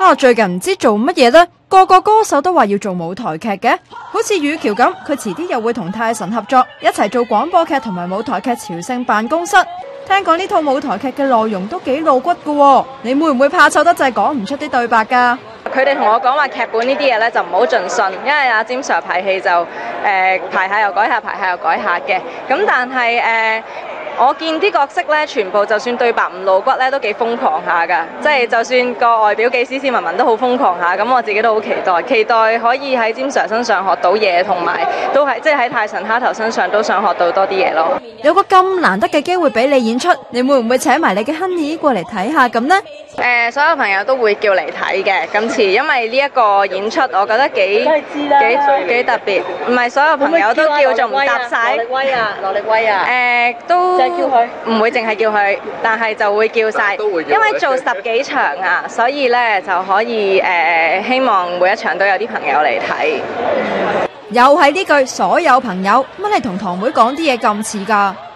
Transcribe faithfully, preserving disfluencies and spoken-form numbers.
啊，最近唔知做乜嘢呢，個個歌手都話要做舞台劇嘅，好似羽喬咁，佢遲啲又會同泰臣合作，一齊做廣播劇同埋舞台劇《朝聖辦公室》。聽講呢套舞台劇嘅內容都幾露骨噶，你會唔會怕醜得滯講唔出啲對白噶？ 佢哋同我講話劇本呢啲嘢咧就唔好盡信，因為阿詹 Sir 排戲就誒、呃、排下又改下，排下又改下嘅。咁但係誒、呃、我見啲角色咧，全部就算對白唔露骨咧，都幾瘋狂下㗎。即係就算個外表幾斯斯文文都好瘋狂下。咁我自己都好期待，期待可以喺詹 Sir 身上學到嘢，同埋都係即係喺泰臣蝦頭身上都想學到多啲嘢咯。 有個咁難得嘅機會俾你演出，你會唔會請埋你嘅 Honey 過嚟睇下咁呢？ 誒、呃，所有朋友都會叫嚟睇嘅。今次因為呢一個演出，我覺得幾幾幾特別。唔係所有朋友都叫做唔搭晒。羅力威啊，羅力威啊。誒、呃，都就係叫佢，唔會淨係叫佢，但係就會叫晒。因為做十幾場啊，所以咧就可以誒、呃，希望每一場都有啲朋友嚟睇。 又係呢句，所有朋友乜你同堂妹講啲嘢咁似㗎？